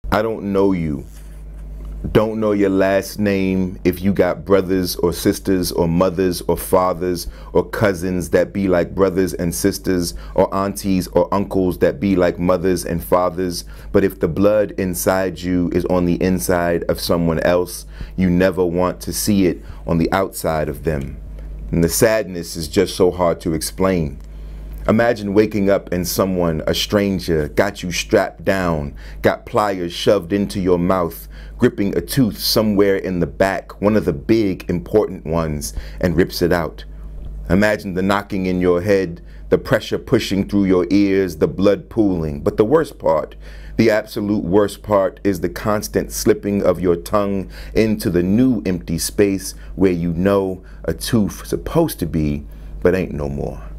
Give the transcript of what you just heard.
I don't know you. Don't know your last name, if you got brothers or sisters or mothers or fathers or cousins that be like brothers and sisters, or aunties or uncles that be like mothers and fathers. But if the blood inside you is on the inside of someone else, you never want to see it on the outside of them. And the sadness is just so hard to explain. Imagine waking up and someone, a stranger, got you strapped down, got pliers shoved into your mouth, gripping a tooth somewhere in the back, one of the big, important ones, and rips it out. Imagine the knocking in your head, the pressure pushing through your ears, the blood pooling. But the worst part, the absolute worst part, is the constant slipping of your tongue into the new empty space where you know a tooth supposed to be, but ain't no more.